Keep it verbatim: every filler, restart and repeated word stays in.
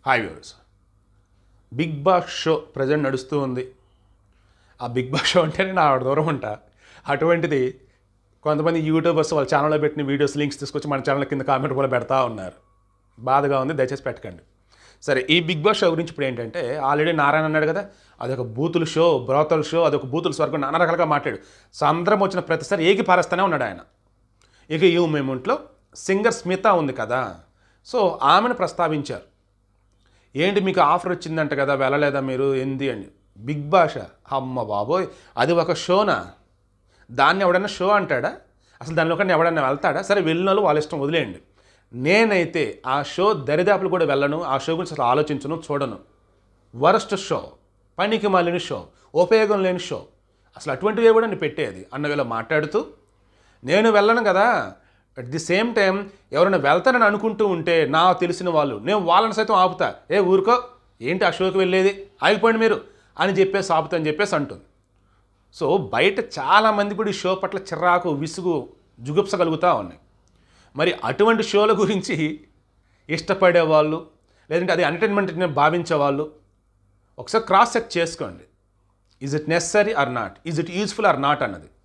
Hi viewers. Bigg Boss show present నడుస్తూ ఉంది. ఆ బిగ్ బాస్ షో అంటేనే నా దూరం ఉంటా. అటువంటిది కొంతమంది యూట్యూబర్స్ వాళ్ళ ఛానల్లో పెట్టిన వీడియోస్ లింక్స్ తీసుకొచ్చి మన ఛానల్ కింద కామెంట్ కూడా పెడతా ఉన్నారు. బాధగా ఉంది, దయచేసి పెట్టకండి. సరే, ఈ బిగ్ బాస్ షో గురించి ఇప్పుడు ఏంటంటే, ఆల్రెడీ నారాయణ అన్నాడు కదా, అదొక బూతుల షో, బ్రోతల షో, అదొక బూతుల స్వర్గం, నానా రకాలుగా మాట్లాడు. సందర్భం వచ్చిన ప్రతిసారి ఏకి పారేస్తూనే ఉన్నాడు ఆయన. ఇక ఈ మూమెంట్లో సింగర్ స్మిత ఉంది కదా, సో ఆమెను ప్రస్తావించారు. ఏంటి మీకు ఆఫర్ వచ్చిందంట కదా, వెళ్ళలేదా మీరు, ఏంది అని. బిగ్ బాష, అమ్మ బాబోయ్, అది ఒక షోనా? దాన్ని ఎవడన్నా షో అంటాడా? అసలు దానిలో కన్నా ఎవడన్నా వెళ్తాడా? సరే, వెళ్ళిన వాళ్ళు వాళ్ళ ఇష్టం, వదిలేయండి. నేనైతే ఆ షో దరిదాపులు కూడా వెళ్ళను, ఆ షో గురించి అసలు ఆలోచించను, చూడను. వరస్ట్ షో, పనికి మాలిన షో, ఉపయోగం లేని షో, అసలు అటువంటివి కూడా నేను పెట్టేది అన్న వేళ మాట్లాడుతూ, నేను వెళ్ళను కదా, అట్ ది సేమ్ టైం ఎవరైనా వెళ్తానని అనుకుంటూ ఉంటే నా తెలిసిన వాళ్ళు, నేను వాళ్ళని సైతం ఆపుతా. ఏ ఊరుకో, ఏంటి ఆ షోకి వెళ్ళేది, ఆగిపోండి మీరు అని చెప్పేసి ఆపుతా అని చెప్పేసి అంటుంది. సో బయట చాలామంది కూడా ఈ షో పట్ల చిరాకు, విసుగు, జుగుప్స కలుగుతూ ఉన్నాయి. మరి అటువంటి షోల గురించి ఇష్టపడే వాళ్ళు, లేదంటే అది ఎంటర్టైన్మెంట్ భావించే వాళ్ళు ఒకసారి క్రాస్ చెక్ చేసుకోండి. Is it necessary or not, is it useful or not అన్నది.